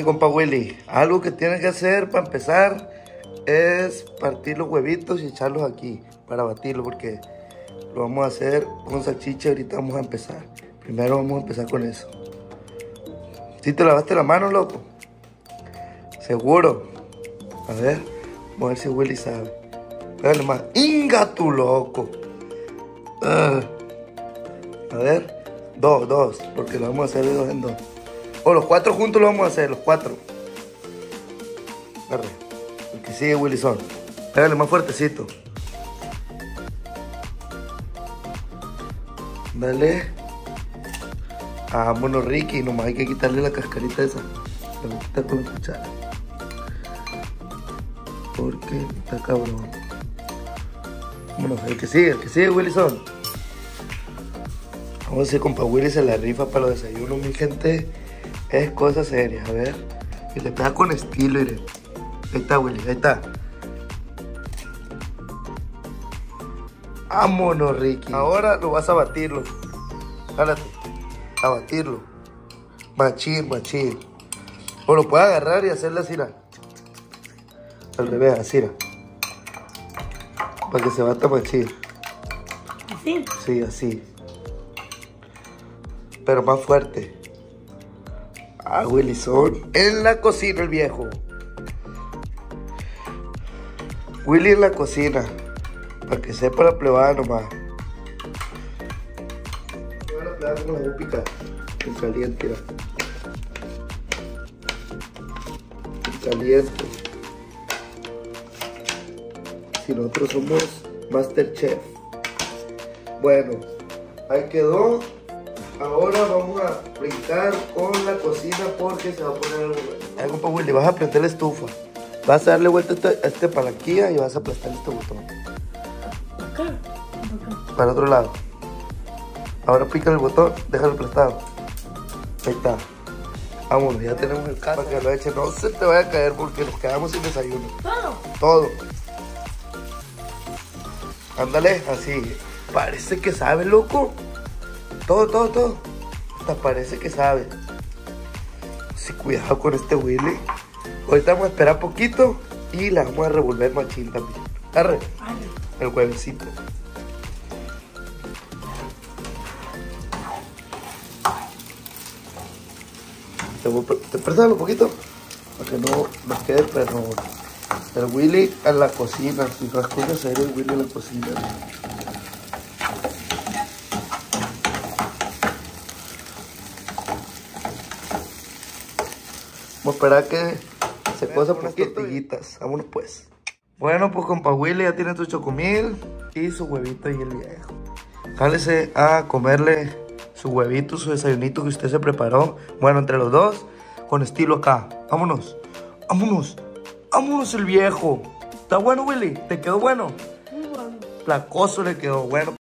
compa Willy, algo que tienes que hacer para empezar es partir los huevitos y echarlos aquí para batirlo, porque lo vamos a hacer con salchicha y ahorita vamos a empezar. Primero vamos a empezar con eso. ¿Sí te lavaste la mano, loco? ¿Seguro? A ver, vamos a ver si Willy sabe. Pégale más. ¡Inga tu loco! A ver, dos, porque lo vamos a hacer de 2 en 2. O los 4 juntos lo vamos a hacer, los 4. Agarre. El que sigue, Willyson. Pégale más fuertecito. Dale. Vámonos, Ricky. Nomás hay que quitarle la cascarita esa. La voy a quitar con la cuchara. Porque está cabrón. Vámonos, el que sigue, Willyson. Vamos a ver si compa Willy se la rifa para los desayunos, mi gente. Es cosa seria, a ver. Y le pega con estilo, mire. Ahí está, Willy, ahí está. Vámonos, Ricky. Ahora lo vas a batirlo. Jálate. A batirlo. Machín. O lo puedes agarrar y hacerle así, al revés, así, para que se bata machín. ¿Así? Sí, así. Pero más fuerte. Ah, Willyson. En la cocina el viejo. Willy en la cocina. Para que sepa la plebada nomás. La plebada como la voy a picar. En caliente, mira. En caliente. Si nosotros somos Masterchef. Bueno, ahí quedó. Ahora vamos a brincar con la cocina porque se va a poner algo bueno. Ahí, compa Willy, vas a prender la estufa. Vas a darle vuelta a este palanquilla y vas a aplastar este botón. ¿Acá? Para el otro lado. Ahora pica el botón, déjalo aplastado. Ahí está. Vámonos, ya tenemos el caso. Para que lo eche, no se te vaya a caer porque nos quedamos sin desayuno. Todo. Ándale, así. Parece que sabe, loco. Todo. Hasta parece que sabe. Sí, cuidado con este Willy. Ahorita vamos a esperar poquito y la vamos a revolver machín también. Arre. El huevecito. Te prestas un poquito para que no nos quede perro. El Willy en la cocina. Si no escuchas el Willy en la cocina. Vamos a esperar que se cosa por unas tortillitas. Vámonos pues. Bueno, pues compa Willy ya tiene su chocomil y su huevito y el viejo. Jálese a comerle su huevito, su desayunito que usted se preparó. Bueno, entre los dos, con estilo acá. Vámonos. Vámonos el viejo. ¿Está bueno, Willy? ¿Te quedó bueno? Muy bueno. Placoso le quedó bueno.